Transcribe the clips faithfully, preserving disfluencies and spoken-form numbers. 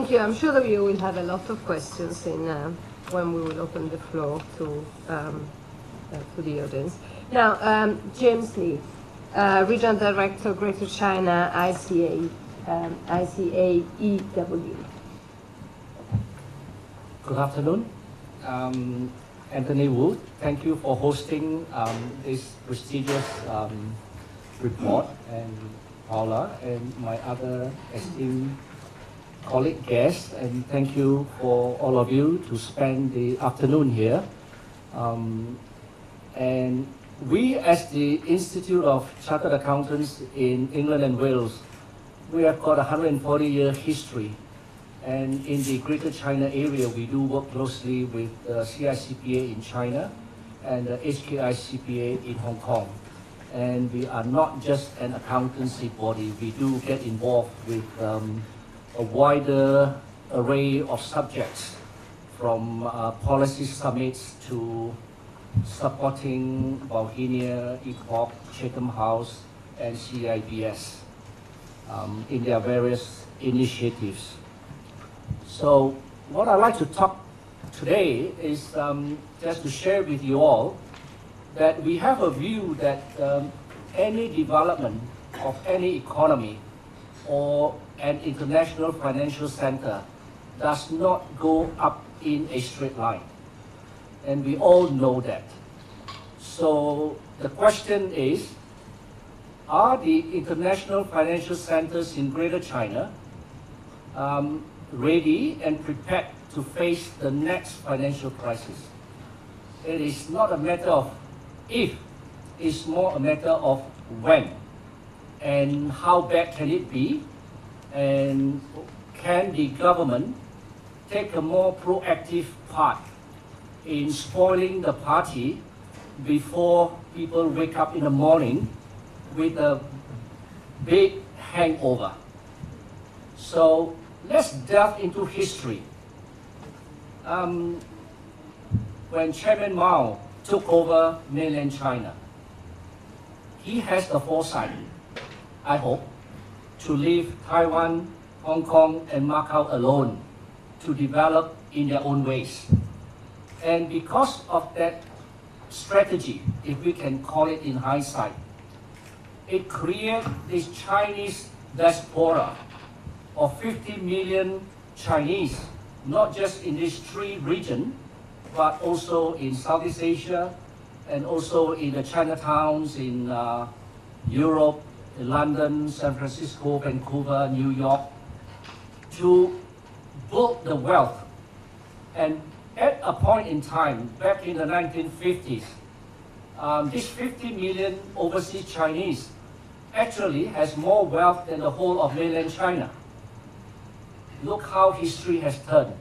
thank you. I'm sure that you will have a lot of questions in uh, when we will open the floor to um, uh, to the audience. Now, um, James Lee, uh, Regional Director, Greater China, I C A, um, I C A E W. Good afternoon. Um, Anthony Wu, thank you for hosting um, this prestigious um, report, and Paula and my other esteemed colleague guests, and thank you for all of you to spend the afternoon here. Um, and we, as the Institute of Chartered Accountants in England and Wales, we have got a one hundred forty year history. And in the Greater China area, we do work closely with the C I C P A in China and the H K I C P A in Hong Kong. And we are not just an accountancy body. We do get involved with um, a wider array of subjects, from uh, policy summits to supporting Bauhinia, E C O C, Chatham House, and C I B S um, in their various initiatives. So what I'd like to talk today is um, just to share with you all that we have a view that um, any development of any economy or an international financial center does not go up in a straight line. And we all know that. So the question is, are the international financial centers in Greater China um, ready and prepared to face the next financial crisis? It is not a matter of if, it's more a matter of when. And how bad can it be? And can the government take a more proactive part in spoiling the party before people wake up in the morning with a big hangover? So let's delve into history. Um, when Chairman Mao took over mainland China, he has the foresight, I hope, to leave Taiwan, Hong Kong, and Macau alone to develop in their own ways. And because of that strategy, if we can call it in hindsight, it created this Chinese diaspora of fifty million Chinese, not just in these three regions, but also in Southeast Asia, and also in the Chinatowns in uh, Europe, in London, San Francisco, Vancouver, New York, to build the wealth. And at a point in time, back in the nineteen fifties, um, this fifty million overseas Chinese actually has more wealth than the whole of mainland China. Look how history has turned.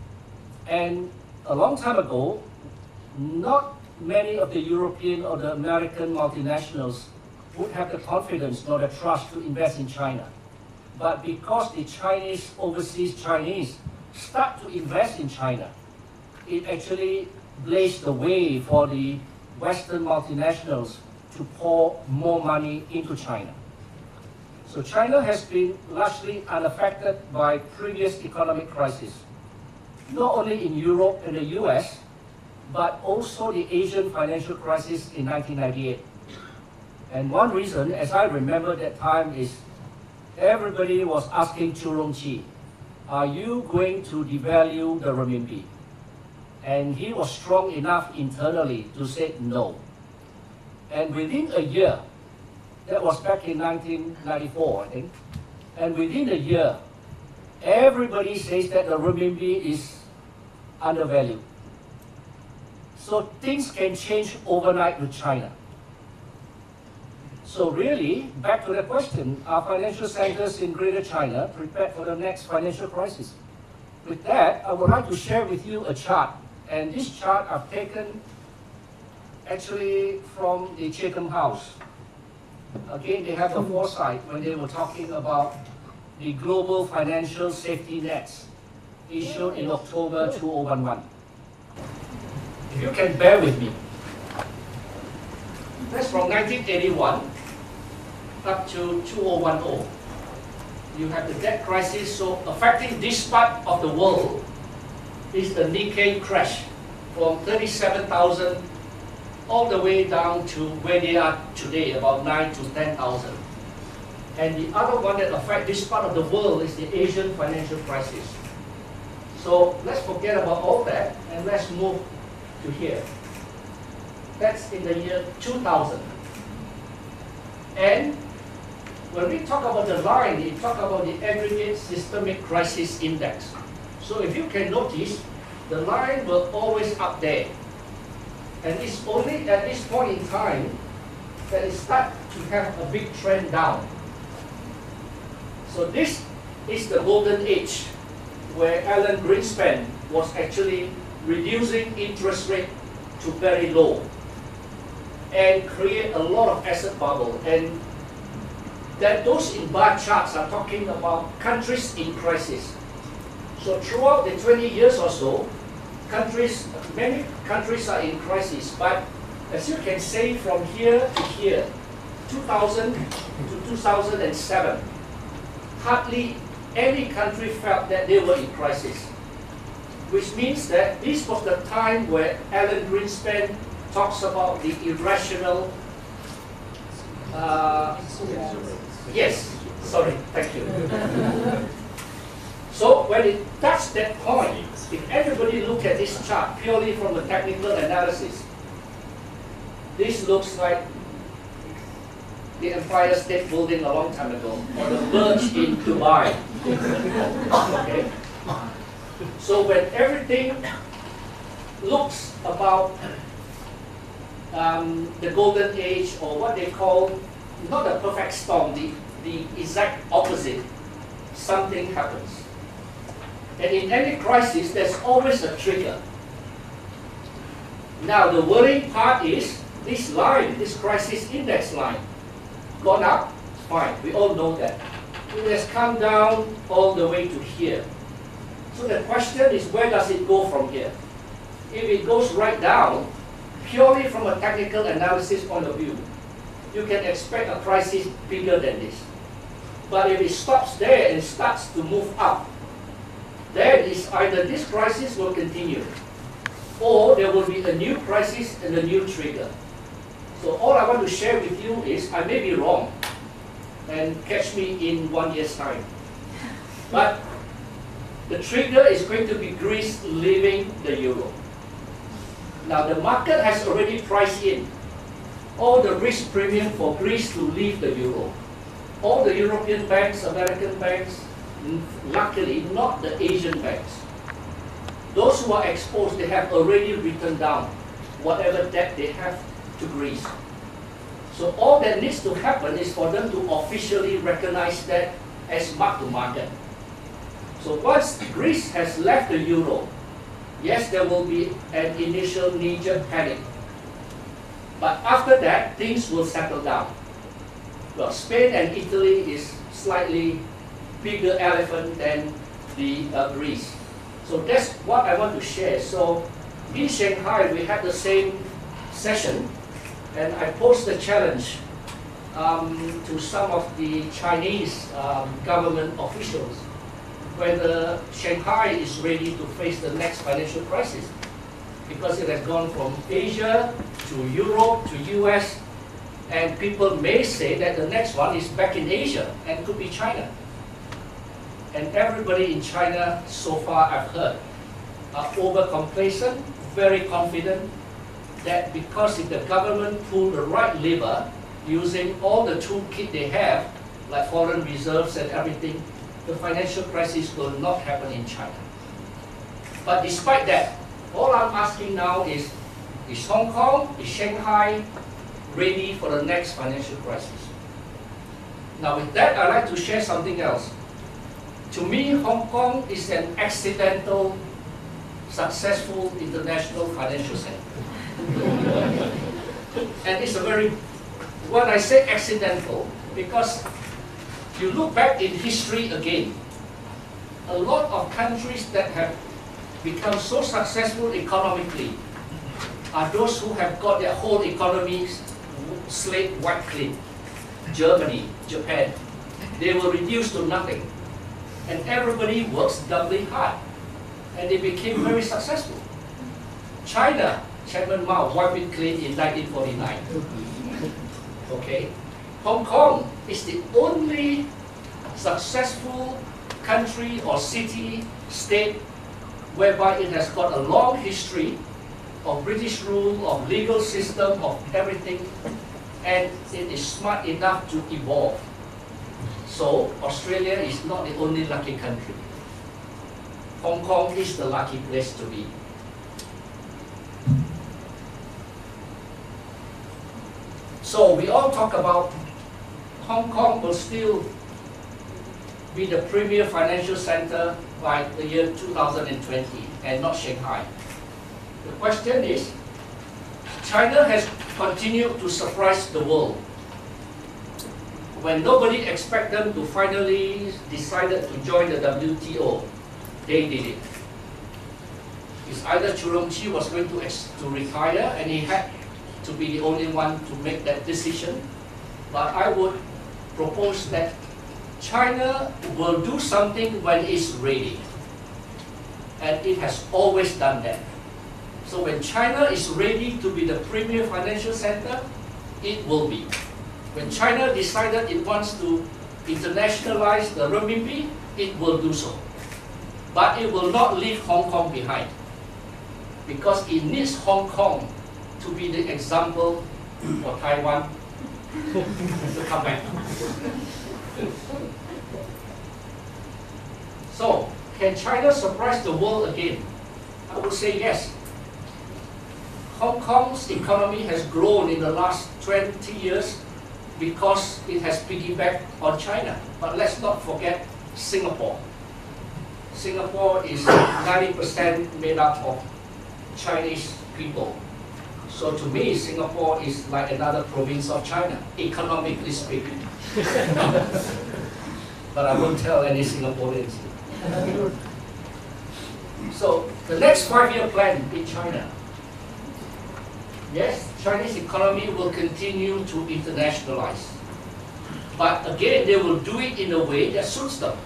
And a long time ago, not many of the European or the American multinationals would have the confidence nor the trust to invest in China. But because the Chinese, overseas Chinese, start to invest in China, it actually blazed the way for the Western multinationals to pour more money into China. So China has been largely unaffected by previous economic crises, not only in Europe and the U S, but also the Asian financial crisis in nineteen ninety-eight. And one reason, as I remember that time, is everybody was asking Chu Rongqi, are you going to devalue the renminbi? And he was strong enough internally to say no. And within a year, that was back in nineteen ninety-four, I think, and within a year, everybody says that the renminbi is undervalued. So things can change overnight with China. So really, back to the question, are financial centers in Greater China prepared for the next financial crisis? With that, I would like to share with you a chart. And this chart I've taken actually from the Chatham House. Again, they have the foresight when they were talking about the global financial safety nets issued in October two thousand eleven. If you can bear with me, that's from nineteen eighty-one up to two thousand ten. you have the debt crisis. So affecting this part of the world is the Nikkei crash from thirty-seven thousand all the way down to where they are today, about nine to ten thousand. And the other one that affects this part of the world is the Asian financial crisis. So let's forget about all that and let's move to here. That's in the year two thousand. And when we talk about the line, we talk about the aggregate systemic crisis index. So if you can notice, the line will always up there. And it's only at this point in time that it starts to have a big trend down. So this is the golden age where Alan Greenspan was actually reducing interest rate to very low and create a lot of asset bubble. And that those in bar charts are talking about countries in crisis. So throughout the twenty years or so, countries, many countries are in crisis, but as you can say from here to here, two thousand to two thousand seven, hardly any country felt that they were in crisis, which means that this was the time where Alan Greenspan talks about the irrational, uh, yes, sorry, thank you. So when it touched that point, if everybody look at this chart purely from a technical analysis, this looks like the Empire State Building a long time ago, or the Burj in Dubai. Okay? So when everything looks about um, the golden age, or what they call, not the perfect storm, the, the exact opposite, something happens. And in any crisis, there's always a trigger. Now, the worrying part is this line, this crisis index line, gone up, fine, we all know that. It has come down all the way to here. So the question is, where does it go from here? If it goes right down, purely from a technical analysis point of view, you can expect a crisis bigger than this. But if it stops there and starts to move up, then it's either this crisis will continue, or there will be a new crisis and a new trigger. So all I want to share with you is, I may be wrong, and catch me in one year's time. But the trigger is going to be Greece leaving the euro. Now the market has already priced in all the risk premium for Greece to leave the euro. All the European banks, American banks, luckily not the Asian banks. Those who are exposed, they have already written down whatever debt they have to Greece. So all that needs to happen is for them to officially recognize that as mark to market. So once Greece has left the euro, yes, there will be an initial knee-jerk panic. But after that, things will settle down. Well, Spain and Italy is slightly bigger elephant than the uh, Greece. So that's what I want to share. So in Shanghai, we had the same session, and I posed the challenge um, to some of the Chinese um, government officials whether Shanghai is ready to face the next financial crisis, because it has gone from Asia to Europe to U S, and people may say that the next one is back in Asia and could be China. And everybody in China so far, I've heard, are over complacent, very confident that because if the government pull the right lever using all the toolkit they have, like foreign reserves and everything, the financial crisis will not happen in China. But despite that, all I'm asking now is, is Hong Kong, is Shanghai ready for the next financial crisis? Now with that, I'd like to share something else. To me, Hong Kong is an accidental, successful international financial center. And it's a very, when I say accidental, because you look back in history again, a lot of countries that have become so successful economically are those who have got their whole economies slate wiped clean. Germany, Japan, they were reduced to nothing. And everybody works doubly hard. And they became very successful. China, Chairman Mao wiped it clean in nineteen forty-nine. Okay? Hong Kong is the only successful country or city, state, whereby it has got a long history of British rule, of legal system, of everything, and it is smart enough to evolve. So Australia is not the only lucky country. Hong Kong is the lucky place to be. So we all talk about Hong Kong will still be the premier financial center by the year two thousand twenty and not Shanghai. The question is, China has continued to surprise the world. When nobody expected them to finally decided to join the W T O, they did it. It's either Chu Longqi was going to, ex to retire and he had to be the only one to make that decision. But I would propose that China will do something when it's ready. And it has always done that. So when China is ready to be the premier financial center, it will be. When China decided it wants to internationalize the renminbi, it will do so. But it will not leave Hong Kong behind. Because it needs Hong Kong to be the example for Taiwan to come back. So, can China surprise the world again? I would say yes. Hong Kong's economy has grown in the last twenty years because it has piggybacked on China. But let's not forget Singapore. Singapore is ninety percent made up of Chinese people. So to me, Singapore is like another province of China, economically speaking. But I won't tell any Singaporeans. So the next five-year plan in China. Yes, Chinese economy will continue to internationalize. But again, they will do it in a way that suits them.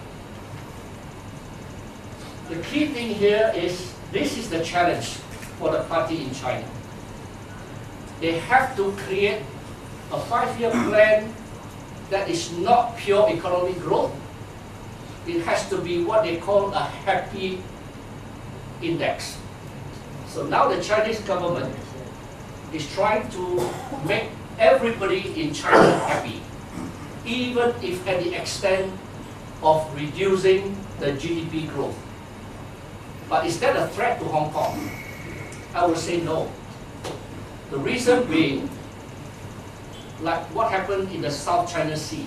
The key thing here is, this is the challenge for the party in China. They have to create a five-year plan that is not pure economic growth. It has to be what they call a happy index. So now the Chinese government is trying to make everybody in China happy, even if at the extent of reducing the G D P growth. But is that a threat to Hong Kong? I would say no. The reason being, like what happened in the South China Sea,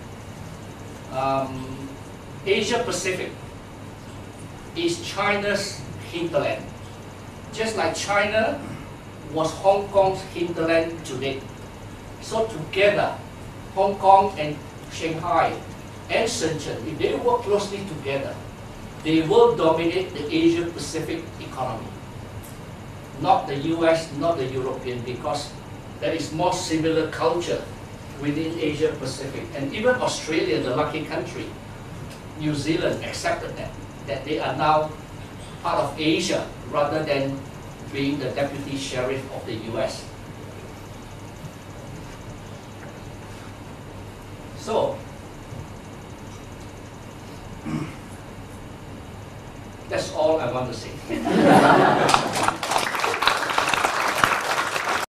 um, Asia Pacific is China's hinterland. Just like China was Hong Kong's hinterland today. So together, Hong Kong and Shanghai and Shenzhen, if they work closely together, they will dominate the Asia Pacific economy. Not the U S, not the European, because there is more similar culture within Asia Pacific. And even Australia, the lucky country, New Zealand accepted that, that they are now part of Asia rather than being the deputy sheriff of the U S. So, that's all I want to say.